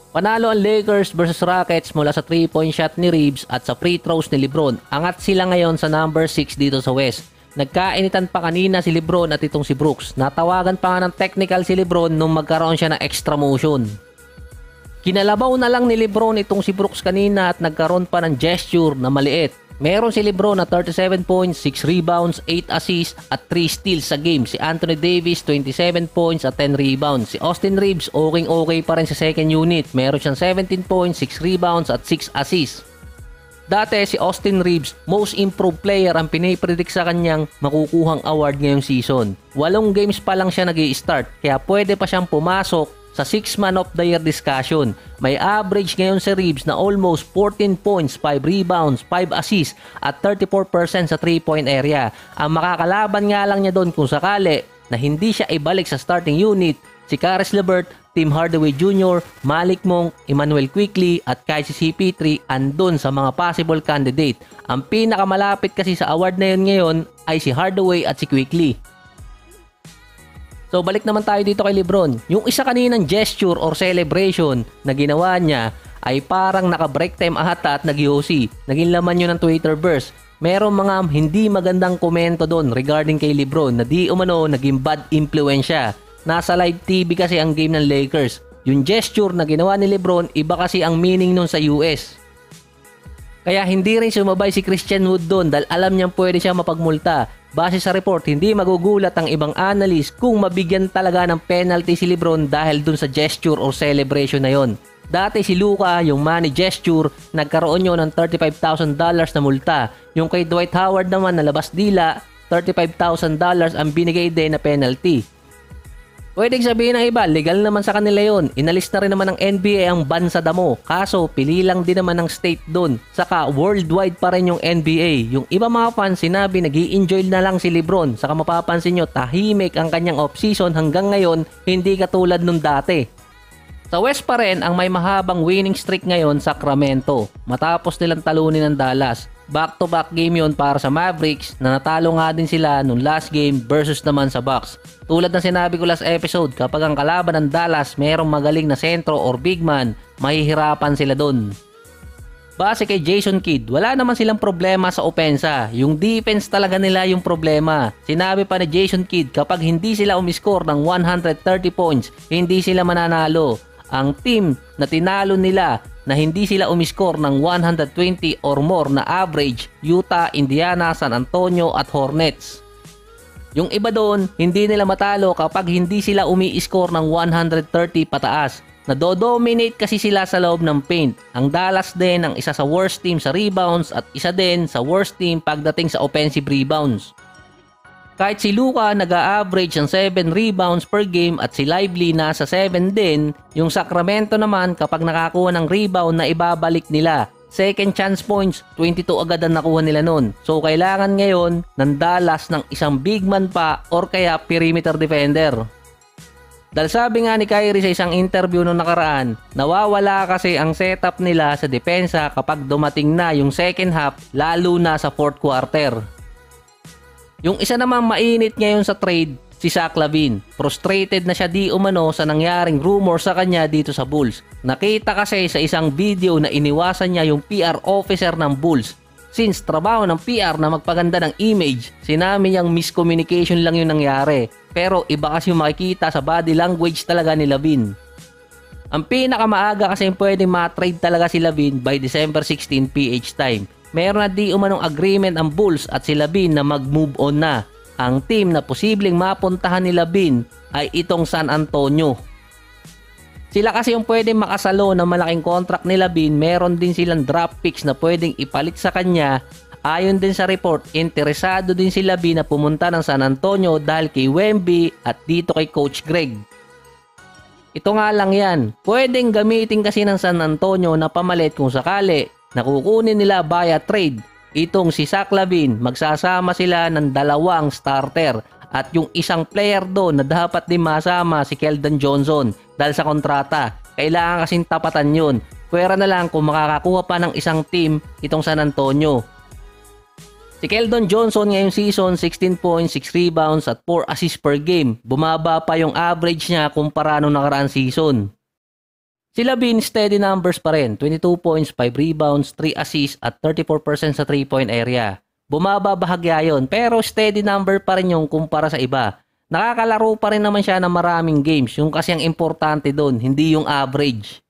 Panalo ang Lakers versus Rockets mula sa 3-point shot ni Reeves at sa free throws ni LeBron. Angat sila ngayon sa number 6 dito sa West. Nagkainitan pa kanina si LeBron at itong si Brooks. Natawagan pa nga ng technical si LeBron nung magkaroon siya ng extra motion. Kinalabaw na lang ni LeBron itong si Brooks kanina at nagkaroon pa ng gesture na maliit. Meron si LeBron na 37 points, 6 rebounds, 8 assists at 3 steals sa game. Si Anthony Davis 27 points at 10 rebounds. Si Austin Reeves okay pa rin sa second unit. Meron siyang 17 points, 6 rebounds at 6 assists. Dati si Austin Reeves, most improved player ang pinipredict sa kanyang makukuhang award ngayong season. 8 games pa lang siya nag-i-start kaya pwede pa siyang pumasok sa 6-man of the year discussion. May average ngayon si Reeves na almost 14 points, 5 rebounds, 5 assists at 34% sa 3-point area. Ang makakalaban nga lang niya doon kung sakali na hindi siya ibalik sa starting unit, si Caris LeVert, Tim Hardaway Jr., Malik Monk, Immanuel Quickley at kahit si CP3 andun sa mga possible candidate. Ang pinakamalapit kasi sa award na yun ngayon ay si Hardaway at si Quickley. So balik naman tayo dito kay LeBron. Yung isa kaninang gesture or celebration na ginawa niya ay parang naka-break time ata at nag-yosi. Naging laman yun ng Twitterverse. Merong mga hindi magandang komento doon regarding kay LeBron na di umano naging bad influensya. Nasa live TV kasi ang game ng Lakers. Yung gesture na ginawa ni LeBron, iba kasi ang meaning nun sa US. Kaya hindi rin sumabay si Christian Wood doon dahil alam niyang pwede siya mapagmulta. Base sa report, hindi magugulat ang ibang analyst kung mabigyan talaga ng penalty si LeBron dahil dun sa gesture or celebration na yon. Dati si Luka, yung money gesture, nagkaroon yun ng $35,000 na multa. Yung kay Dwight Howard naman na labas dila, $35,000 ang binigay din na penalty. Pwedeng sabihin ng iba, legal naman sa kanila yon. Inalis na rin naman ng NBA ang ban sa damo. Kaso, pili lang din naman ng state doon. Saka, worldwide pa rin yung NBA. Yung iba mga fans, sinabi nag-i-enjoy na lang si LeBron. Saka mapapansin nyo, tahimik ang kanyang off-season hanggang ngayon, hindi katulad nung dati. Sa West pa rin, ang may mahabang winning streak ngayon, Sacramento. Matapos nilang talunin ng Dallas. Back-to-back game yon para sa Mavericks na natalo nga din sila nung last game versus naman sa Bucks. Tulad ng sinabi ko last episode, kapag ang kalaban ng Dallas merong magaling na sentro or big man, mahihirapan sila dun. Base kay Jason Kidd, wala naman silang problema sa opensa. Yung defense talaga nila yung problema. Sinabi pa ni Jason Kidd, kapag hindi sila umiscore ng 130 points, hindi sila mananalo. Ang team na tinalo nila na hindi sila umiscore ng 120 or more na average, Utah, Indiana, San Antonio at Hornets. Yung iba doon, hindi nila matalo kapag hindi sila umi-score ng 130 pataas. Nadodominate kasi sila sa loob ng paint. Ang Dallas din ang isa sa worst team sa rebounds at isa din sa worst team pagdating sa offensive rebounds. Kahit si Luka nag-a-average ng 7 rebounds per game at si Lively nasa 7 din, yung Sacramento naman kapag nakakuha ng rebound na ibabalik nila. Second chance points, 22 agad ang nakuha nila nun. So kailangan ngayon ng Dallas ng isang big man pa or kaya perimeter defender. Dahil sabi nga ni Kyrie sa isang interview noong nakaraan, nawawala kasi ang setup nila sa depensa kapag dumating na yung second half lalo na sa fourth quarter. Yung isa namang mainit ngayon sa trade, si Zach LaVine. Frustrated na siya di umano sa nangyaring rumor sa kanya dito sa Bulls. Nakita kasi sa isang video na iniwasan niya yung PR officer ng Bulls. Since trabaho ng PR na magpaganda ng image, sinabi niyang miscommunication lang yung nangyari. Pero iba kasi yung makikita sa body language talaga ni LaVine. Ang pinakamaaga kasi pwedeng ma-trade talaga si LaVine by December 16 PH time. Meron na di umanong agreement ang Bulls at si LaVine na mag-move on na. Ang team na posibleng mapuntahan ni LaVine ay itong San Antonio. Sila kasi yung pwedeng makasalo ng malaking contract ni LaVine, meron din silang draft picks na pwedeng ipalit sa kanya. Ayon din sa report, interesado din si LaVine na pumunta ng San Antonio dahil kay Wemby at dito kay Coach Greg. Ito nga lang yan, pwedeng gamitin kasi ng San Antonio na pamalit kung sakali na kukunin nila via trade. Itong si Zach LaVine, magsasama sila ng 2 starter at yung isang player doon na dapat din masama si Keldon Johnson dahil sa kontrata. Kailangan kasing tapatan yun. Pwera na lang kung makakakuha pa ng isang team itong San Antonio. Si Keldon Johnson ngayong season, 16 points, 6 rebounds at 4 assists per game. Bumaba pa yung average niya kumpara nung nakaraang season. Si Lavin, steady numbers pa rin. 22 points, 5 rebounds, 3 assists at 34% sa 3-point area. Bumaba bahagya yun, pero steady number pa rin yung kumpara sa iba. Nakakalaro pa rin naman siya ng maraming games. Yung kasi ang importante doon, hindi yung average.